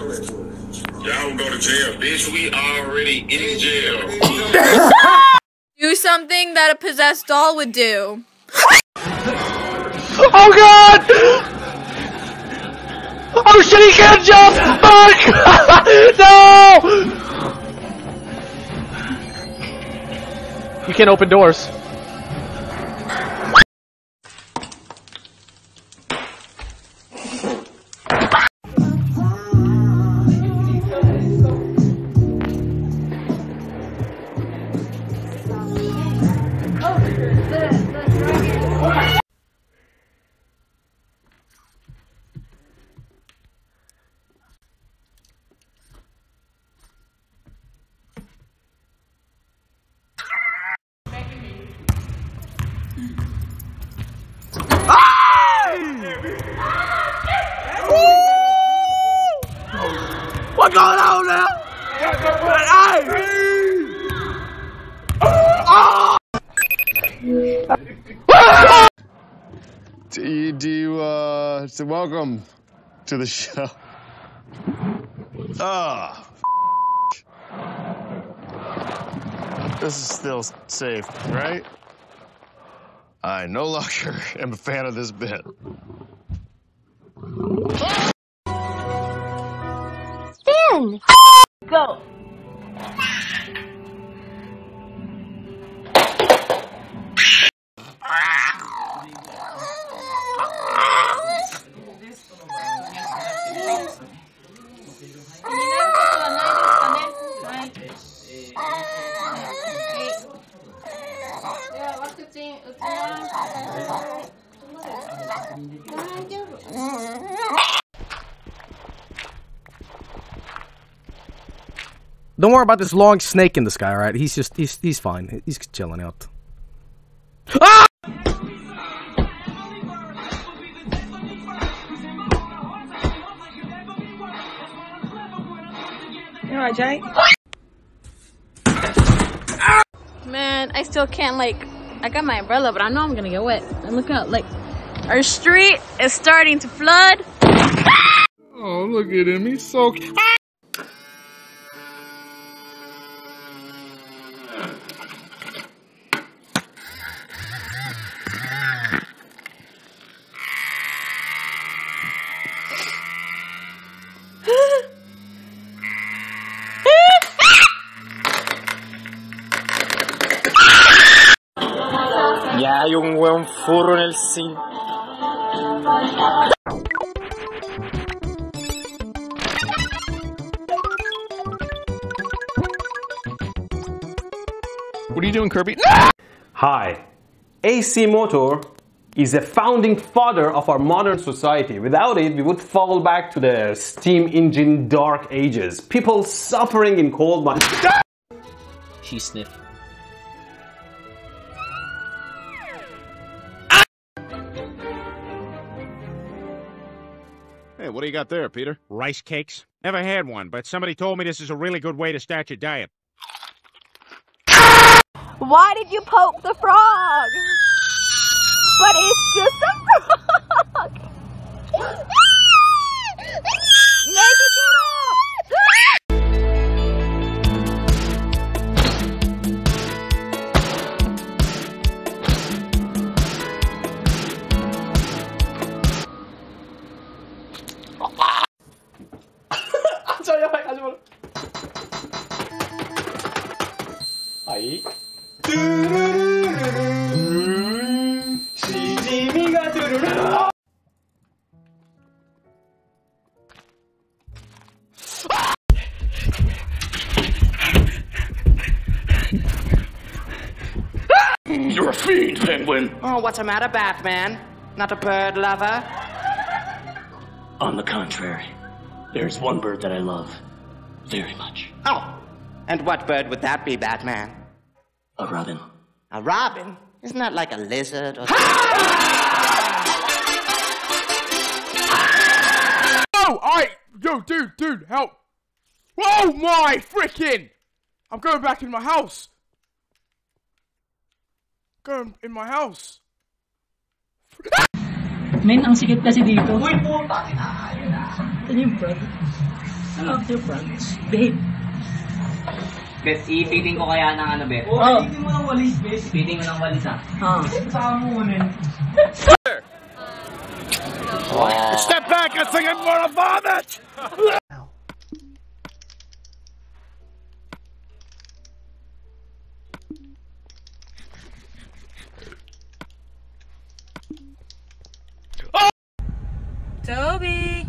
Y'all go to jail, bitch. We already in jail. Do something that a possessed doll would do. Oh god! Oh shit, he can't jump! No! You can't open doors. What's going on now? So welcome to the show. This is still safe, right? I no longer am a fan of this bit. Spin! Go! Don't worry about this long snake in the sky, right? He's fine. He's chilling out. Ah! You alright, Jay? Man, I still can't, like, I got my umbrella, but I know I'm gonna get wet. And look out, like, our street is starting to flood. Oh, look at him. He's so cute. Ya hay un hueón furro en el cine. What are you doing, Kirby? Hi. AC motor is a founding father of our modern society. Without it, we would fall back to the steam engine dark ages. People suffering in cold mines. She sniffed. Hey, what do you got there, Peter? Rice cakes? Never had one, but somebody told me this is a really good way to start your diet. Why did you poke the frog? But it's just a frog! Make it get off! Ahí. You're a fiend, Penguin. Oh, what's the matter, Batman? Not a bird lover? On the contrary, there's one bird that I love very much. Oh, and what bird would that be, Batman? A robin. A robin? Isn't that like a lizard or Oh, alright! Yo, dude, help! Oh my freaking! I'm going back in my house! Going in my house! Men, ang sikip kasi dito. Uy, puta! Ano yung front? Ano yung front? Babe. Bet, ipiting ko kaya ng ano, Bet? Oo, ipiting mo ng walis, babe. Ipiting mo ng walis, ha? Oo. Saan mo kunin? Step back, I think I'm gonna vomit! Toby!